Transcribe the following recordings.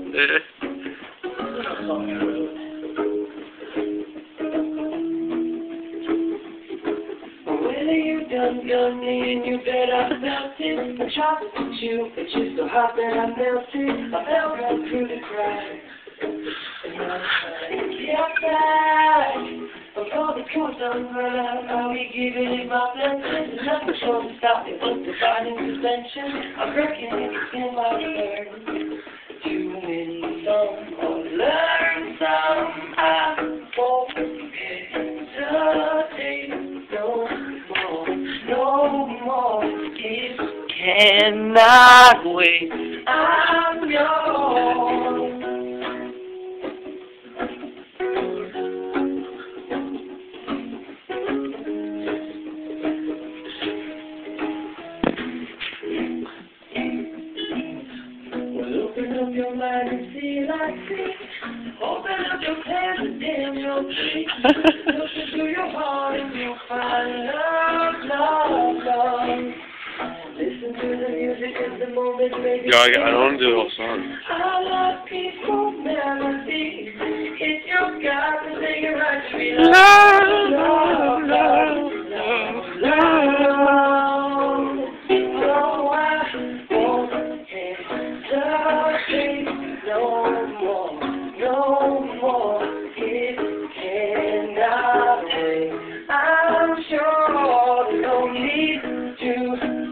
Whether you done me and you bet I melted. I tried to put you, but you're so hot that I melted. I fell right through the cracks. And I'm trying to get back. Before the cool's done run out, I'll be giving it my blessing. There's nothing sure to stop it but dividing suspension. I reckon it's in my turn to win some or learn some. I won't hesitate no more. It cannot wait. I'm yours. Open up your mind and see like see. Open up your hands and damn your feet. Look into your heart and you'll find love, love, love. Listen to the music in the moment, baby. Yeah, I don't want to do the whole song. I love peaceful melodies. It's your God to sing it right to me. Love, love, love, love, love. Oh, I won't hesitate no more, no more. It cannot wait. I'm sure no need to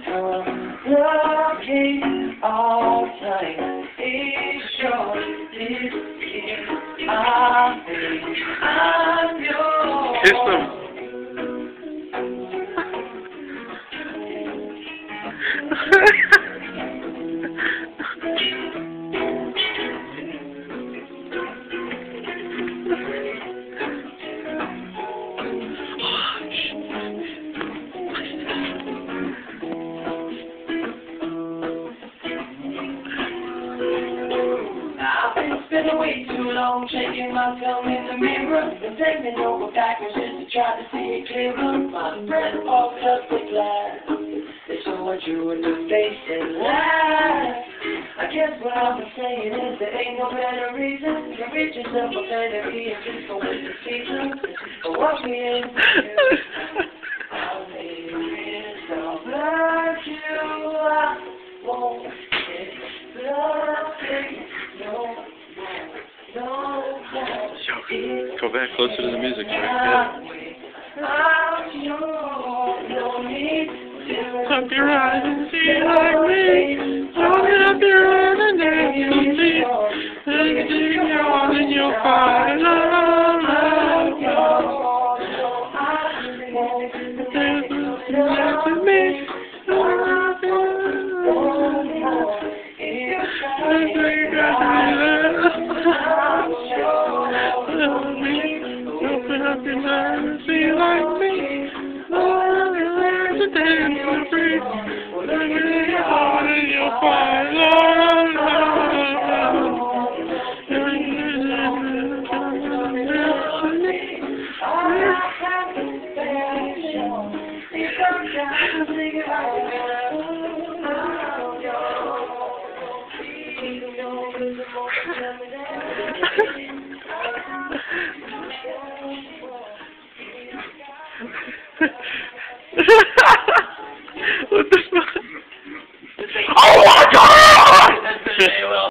looking all time. It's sure this is I'm yours. Kiss them. It's been way too long, shaking my thumb in the mirror and taking over backwards just to try to see it clearer. My breath fogged up the glass. There's so much you in the face and laugh. I guess what I'm saying is there ain't no better reason to reach yourself a vanity and just go with the season. But what we ain't doing, I'll make myself like you. I won't get nothing, no. Go back closer to the music. Copyright.